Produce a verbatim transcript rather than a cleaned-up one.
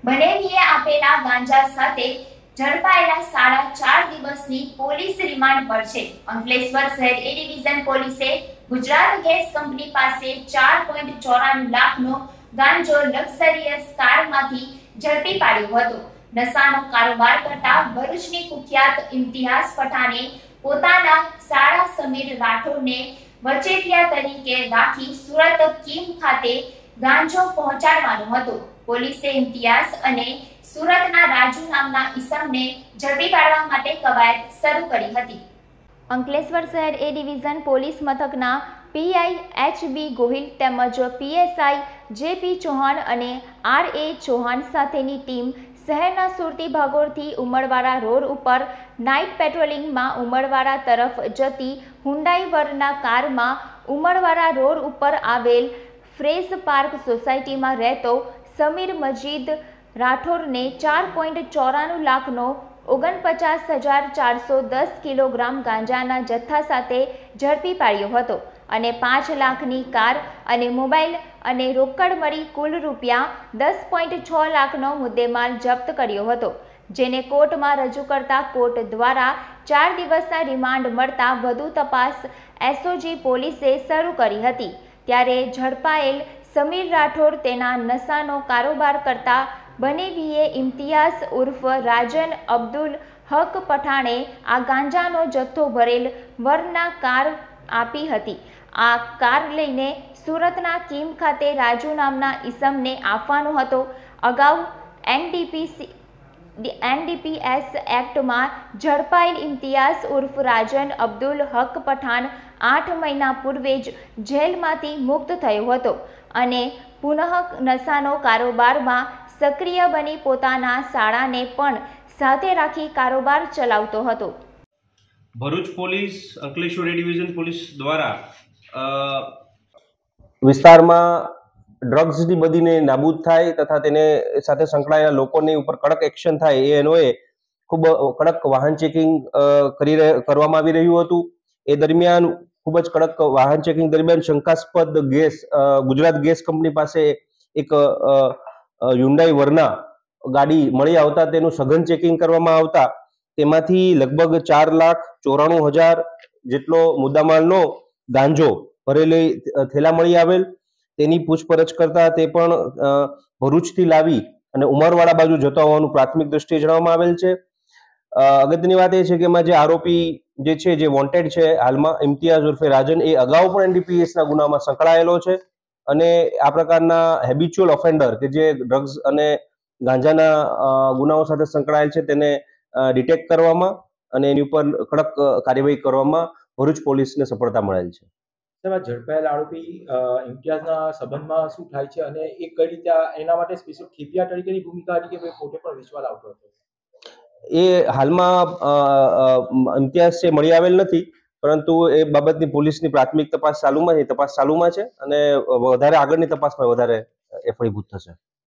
બનેવીએ આપેલા ગાંજા સાથે ઝડપાયેલા સાડા ચાર દિવસની પોલીસ રિમાન્ડ પર છે। અંકલેશ્વર શહેર એ ડિવિઝન પોલીસે ગુજરાત ગેસ કંપની પાસે ચાર પોઈન્ટ ચોરાણું લાખનો ગાંજો લક્ઝરિયસ કારમાંથી ઝડપી પાડ્યો હતો। નશાનો કારોબાર કરતા ભરૂચની કુખ્યાત ઇમ્તિયાઝ પઠાણે પોતાના સાળા સમીર રાઠોડને વચેટિયા તરીકે રાખી સુરત કીમ ખાતે ગાંજો પહોંચાડવાનો હતો। પોલીસે ઇમ્તિયાઝ અને સુરતના રાજુ નામના ઈસમને ઝડપી પાડવા માટે કવાયત શરૂ કરી હતી। અંકલેશ્વર શહેર એ ડિવિઝન પોલીસ મથકના પીઆઈ એચ બી ગોહિલ તેમજ પીએસઆઈ જે પી ચૌહાણ અને આર એ ચૌહાણ સાથેની ટીમ શહેરના સુરતી ભાગોળથી ઉમરવાડા રોડ ઉપર નાઇટ પેટ્રોલિંગમાં ઉમરવાડા તરફ જતી હુન્ડાઈ વરના કારમાં ઉમરવાડા રોડ ઉપર આવેલ ફ્રેઝ પાર્ક સોસાયટીમાં રહેતો સમીર મજીદ રાઠોડને ચાર પોઈન્ટ ચોરાણું લાખનો ઓગણપચાસ હજાર ચારસો દસ કિલોગ્રામ ગાંજાના જથ્થા સાથે ઝડપી પાડ્યો હતો અને પાંચ લાખની કાર અને મોબાઈલ અને રોકડ મળી કુલ રૂપિયા દસ પોઈન્ટ છ લાખનો મુદ્દેમાલ જપ્ત કર્યો હતો, જેને કોર્ટમાં રજૂ કરતા કોર્ટ દ્વારા ચાર દિવસના રિમાન્ડ મળતા વધુ તપાસ એસઓજી પોલીસે શરૂ કરી હતી। ત્યારે ઝડપાયેલ સમીર રાઠોડ તેના નશાનો કારોબાર કરતા બનેવીએ ઇમ્તિયાઝ ઉર્ફ રાજન અબ્દુલ હક પઠાણે આ ગાંજાનો જથ્થો ભરેલ વરના કાર આપી હતી। આ કાર લઈને સુરતના કીમ ખાતે રાજુ નામના ઈસમને આપવાનો હતો। અગાઉ એનડીપીસી એનડીપીએસ એક્ટમાં ઝડપાયેલ ઇમ્તિયાઝ ઉર્ફ રાજન અબ્દુલ હક પઠાણ આઠ મહિના પૂર્વે જ જેલમાંથી મુક્ત થયો હતો અને પુનઃ નશાનો કારોબારમાં સક્રિય બની પોતાના શાળાને પણ સાથે રાખી કારોબાર ચલાવતો હતો। Bharuch police Ankleshwar A division police દ્વારા વિસ્તારમાં ડ્રગ્સની બધીને નાબૂદ થાય તથા તેને સાથે સંકળાયેલા લોકોની ઉપર કડક એક્શન થાય એ અન્વયે ખૂબ કડક વાહન ચેકિંગ કરી કરવામાં આવી રહ્યું હતું। એ દરમિયાન ખૂબ જ કડક વાહન ચેકિંગ દરમિયાન શંકાસ્પદ ગેસ ગુજરાત ગેસ કંપની પાસે એક હ્યુન્ડાઈ વર્ના ગાડી મળી આવતા તેનું સઘન ચેકિંગ કરવામાં આવતા તેમાંથી લગભગ ચાર લાખ ચોરાણું હજાર જેટલો મુદ્દામાલનો ગાંજો ભરેલી થેલા મળી આવેલ। તેની પૂછપરછ કરતા તે પણ ભરૂચથી લાવી અને ઉમરવાડા બાજુ જતા હોવાનું પ્રાથમિક દ્રષ્ટિએ જણાવવામાં આવેલ છે। અગત્યની વાત એ છે કે એમાં જે આરોપી જે છે જે વોન્ટેડ છે હાલમાં ઇમ્તિયાઝ ઉર્ફે રાજન એ અગાઉ પણ એનડીપીએસના ગુનામાં સંકળાયેલો છે અને આ પ્રકારના હેબિચ્યુઅલ ઓફેન્ડર કે જે ડ્રગ્સ અને ગાંજાના ગુનાઓ સાથે સંકળાયેલ છે તેને ડિટેક્ટ કરવામાં અને એની ઉપર કડક કાર્યવાહી કરવામાં ભરૂચ પોલીસને સફળતા મળેલ છે। ઝડપાયેલ આરોપી ઇમ્તિયાઝના સંબંધમાં શું થાય છે અને એ કઈ રીતે એના માટે સ્પેશિયલ ખેપિયા તરીકેની ભૂમિકા હતી કે પોતે પણ વેચવા લાવતો હતો? એ હાલમાં ઇમ્તિયાઝ છે મળી આવેલ નથી, પરંતુ એ બાબતની પોલીસની પ્રાથમિક તપાસ ચાલુમાં છે, તપાસ ચાલુમાં છે અને વધારે આગળની તપાસમાં વધારે એ ફળીભૂત થશે।